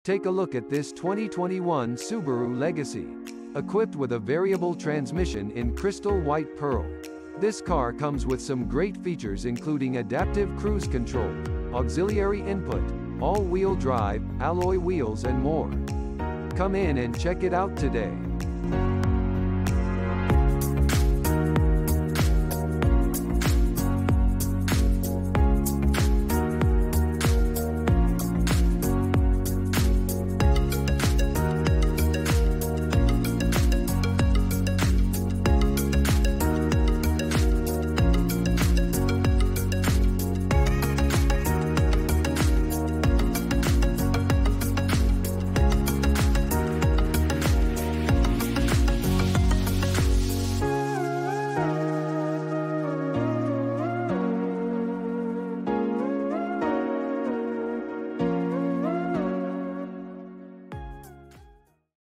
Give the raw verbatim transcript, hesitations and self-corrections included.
Take a look at this twenty twenty-one Subaru Legacy. Equipped with a variable transmission in crystal white pearl. This car comes with some great features including adaptive cruise control, auxiliary input, all-wheel drive, alloy wheels and more. Come in and check it out today.